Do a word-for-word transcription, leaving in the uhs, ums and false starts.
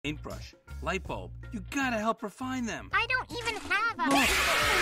Paintbrush, light bulb. You gotta help refine them. I don't even have a...